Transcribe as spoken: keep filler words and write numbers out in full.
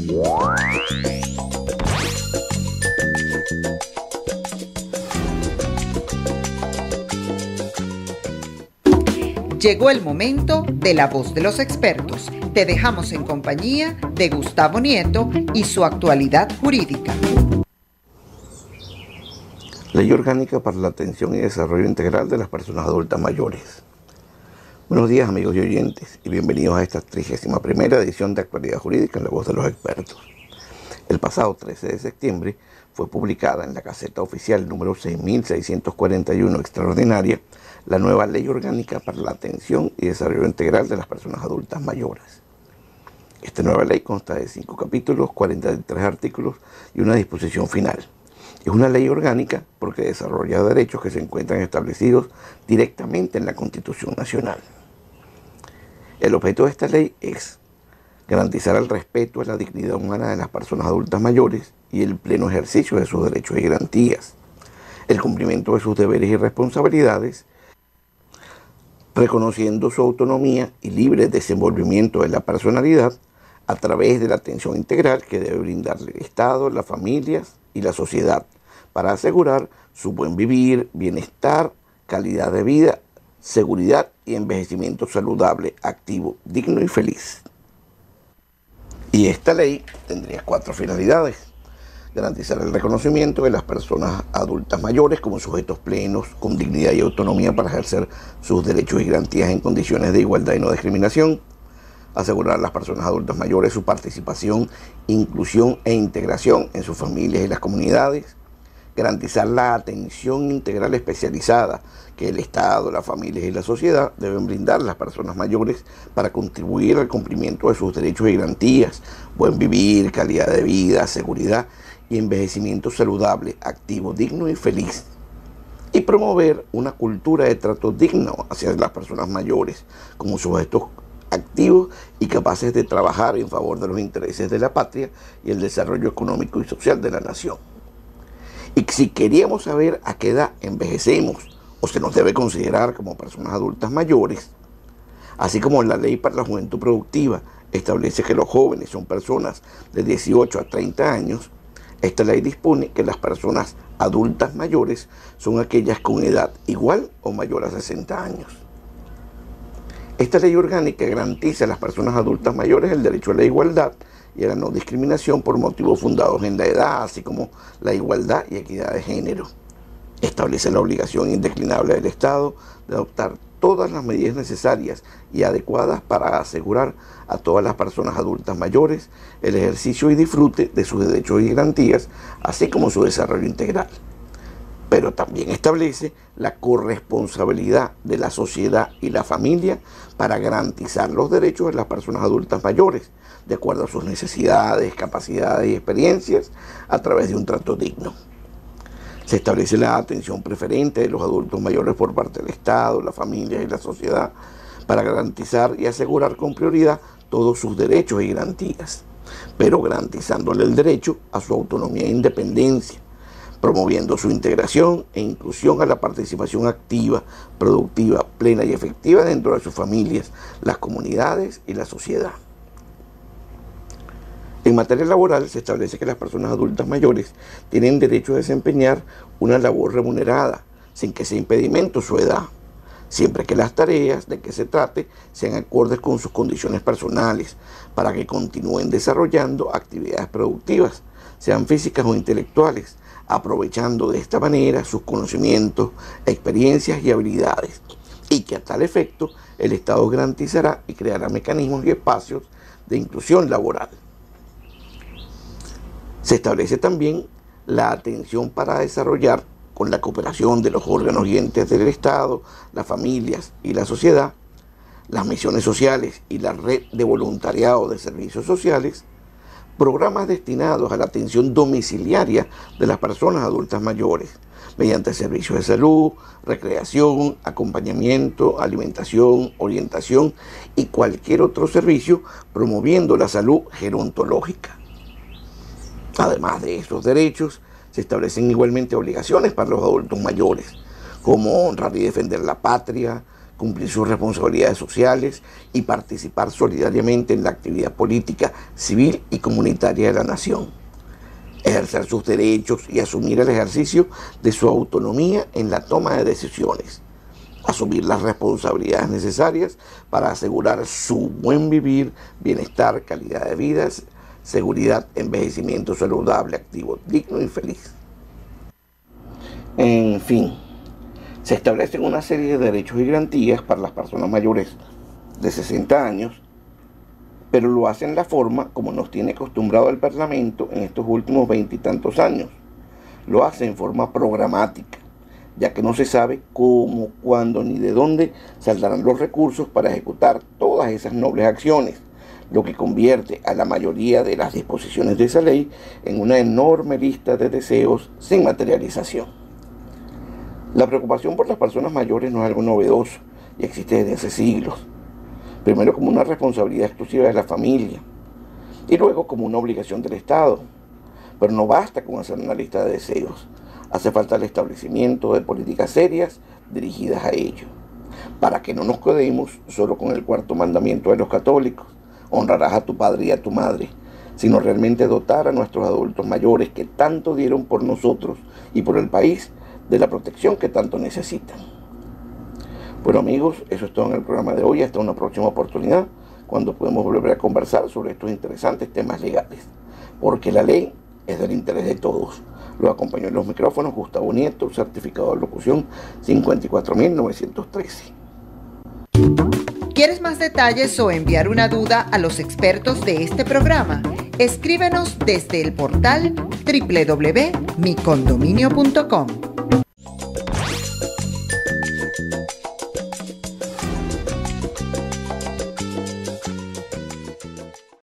Llegó el momento de la voz de los expertos. Te dejamos en compañía de Gustavo Nieto y su actualidad jurídica. Ley Orgánica para la Atención y Desarrollo Integral de las Personas Adultas Mayores. Buenos días, amigos y oyentes, y bienvenidos a esta trigésima primera edición de Actualidad Jurídica en la voz de los expertos. El pasado trece de septiembre fue publicada en la Gaceta Oficial número seis mil seiscientos cuarenta y uno extraordinaria la nueva Ley Orgánica para la Atención y Desarrollo Integral de las Personas Adultas Mayores. Esta nueva ley consta de cinco capítulos, cuarenta y tres artículos y una disposición final. Es una ley orgánica porque desarrolla derechos que se encuentran establecidos directamente en la Constitución Nacional. El objeto de esta ley es garantizar el respeto a la dignidad humana de las personas adultas mayores y el pleno ejercicio de sus derechos y garantías, el cumplimiento de sus deberes y responsabilidades, reconociendo su autonomía y libre desenvolvimiento de la personalidad a través de la atención integral que debe brindarle el Estado, las familias y la sociedad para asegurar su buen vivir, bienestar, calidad de vida, seguridad y envejecimiento saludable, activo, digno y feliz. Y esta ley tendría cuatro finalidades: garantizar el reconocimiento de las personas adultas mayores como sujetos plenos, con dignidad y autonomía para ejercer sus derechos y garantías en condiciones de igualdad y no discriminación; asegurar a las personas adultas mayores su participación, inclusión e integración en sus familias y las comunidades; garantizar la atención integral especializada que el Estado, las familias y la sociedad deben brindar a las personas mayores para contribuir al cumplimiento de sus derechos y garantías, buen vivir, calidad de vida, seguridad y envejecimiento saludable, activo, digno y feliz; y promover una cultura de trato digno hacia las personas mayores como sujetos activos y capaces de trabajar en favor de los intereses de la patria y el desarrollo económico y social de la nación. Y si queríamos saber a qué edad envejecemos o se nos debe considerar como personas adultas mayores, así como la Ley para la Juventud Productiva establece que los jóvenes son personas de dieciocho a treinta años, esta ley dispone que las personas adultas mayores son aquellas con edad igual o mayor a sesenta años. Esta ley orgánica garantiza a las personas adultas mayores el derecho a la igualdad y a la no discriminación por motivos fundados en la edad, así como la igualdad y equidad de género. Establece la obligación indeclinable del Estado de adoptar todas las medidas necesarias y adecuadas para asegurar a todas las personas adultas mayores el ejercicio y disfrute de sus derechos y garantías, así como su desarrollo integral. Pero también establece la corresponsabilidad de la sociedad y la familia para garantizar los derechos de las personas adultas mayores, de acuerdo a sus necesidades, capacidades y experiencias, a través de un trato digno. Se establece la atención preferente de los adultos mayores por parte del Estado, la familia y la sociedad para garantizar y asegurar con prioridad todos sus derechos y garantías, pero garantizándole el derecho a su autonomía e independencia, promoviendo su integración e inclusión a la participación activa, productiva, plena y efectiva dentro de sus familias, las comunidades y la sociedad. En materia laboral se establece que las personas adultas mayores tienen derecho a desempeñar una labor remunerada, sin que sea impedimento su edad, siempre que las tareas de que se trate sean acordes con sus condiciones personales, para que continúen desarrollando actividades productivas, sean físicas o intelectuales, aprovechando de esta manera sus conocimientos, experiencias y habilidades, y que a tal efecto el Estado garantizará y creará mecanismos y espacios de inclusión laboral. Se establece también la atención para desarrollar, con la cooperación de los órganos y entes del Estado, las familias y la sociedad, las misiones sociales y la red de voluntariado de servicios sociales, programas destinados a la atención domiciliaria de las personas adultas mayores, mediante servicios de salud, recreación, acompañamiento, alimentación, orientación y cualquier otro servicio, promoviendo la salud gerontológica. Además de estos derechos, se establecen igualmente obligaciones para los adultos mayores, como honrar y defender la patria, cumplir sus responsabilidades sociales y participar solidariamente en la actividad política, civil y comunitaria de la nación. Ejercer sus derechos y asumir el ejercicio de su autonomía en la toma de decisiones. Asumir las responsabilidades necesarias para asegurar su buen vivir, bienestar, calidad de vida, seguridad, envejecimiento saludable, activo, digno y feliz. En fin, se establecen una serie de derechos y garantías para las personas mayores de sesenta años, pero lo hacen en la forma como nos tiene acostumbrado el Parlamento en estos últimos veintitantos años. Lo hace en forma programática, ya que no se sabe cómo, cuándo ni de dónde saldrán los recursos para ejecutar todas esas nobles acciones, lo que convierte a la mayoría de las disposiciones de esa ley en una enorme lista de deseos sin materialización. La preocupación por las personas mayores no es algo novedoso y existe desde hace siglos. Primero como una responsabilidad exclusiva de la familia y luego como una obligación del Estado. Pero no basta con hacer una lista de deseos. Hace falta el establecimiento de políticas serias dirigidas a ello. Para que no nos quedemos solo con el cuarto mandamiento de los católicos, honrarás a tu padre y a tu madre, sino realmente dotar a nuestros adultos mayores que tanto dieron por nosotros y por el país de la protección que tanto necesitan. Bueno amigos, eso es todo en el programa de hoy. Hasta una próxima oportunidad, cuando podemos volver a conversar sobre estos interesantes temas legales, porque la ley es del interés de todos. Lo acompañó en los micrófonos Gustavo Nieto, certificado de locución cincuenta y cuatro mil novecientos trece. ¿Quieres más detalles o enviar una duda a los expertos de este programa? Escríbenos desde el portal doble u doble u doble u punto mi condominio punto com.